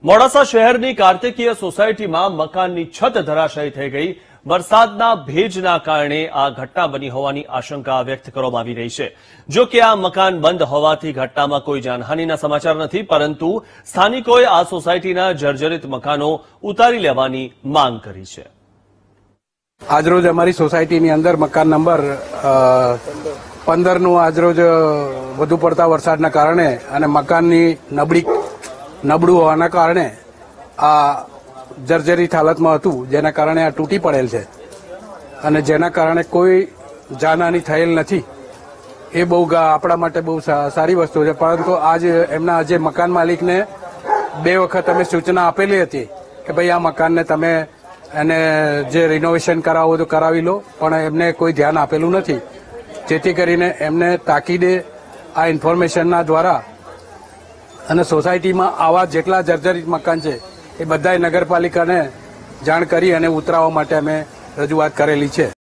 મોડાસા શહેરની કાર્તિકીય સોસાયટીમાં મકાનની છત ધરાશાયી થઈ ગઈ। વરસાદના ભેજના કારણે આ ઘટના બની હોવાની આશંકા વ્યક્ત કરવામાં આવી રહી છે। જો કે આ મકાન બંધ હોવાથી ઘટનામાં કોઈ જાનહાનિના સમાચાર નથી, પરંતુ સ્થાનિકોએ આ સોસાયટીના જર્જરિત મકાનો ઉતારી લેવાની માંગ કરી છે। આજરોજ અમારી સોસાયટીની અંદર મકાન નંબર 15નું આજરોજ વધુ પડતા વરસાદના કારણે અને મકાનની નબળું હોવાના કારણે આ જર્જરિત હાલતમાં હતું, જેના કારણે આ તૂટી પડેલ છે અને જેના કારણે કોઈ જાનહાનિ થયેલ નથી। એ બહુ આપણા માટે બહુ સારી વસ્તુ છે, પરંતુ આજ એમના જે મકાન માલિકને 2 વખત અમે સૂચના આપેલી હતી કે ભાઈ આ મકાનને તમે એને જે રિનોવેશન કરાવો તો કરાવી લો, પણ એમને કોઈ ધ્યાન આપેલું નથી, જેથી કરીને એમને તાકીદે આ ઇન્ફોર્મેશનના દ્વારા અને સોસાયટીમાં આવા જેટલા જર્જરિત મકાન છે એ બધાય નગરપાલિકાને જાણ કરી અને ઉતરાવવા માટે અમે રજૂઆત કરેલી છે।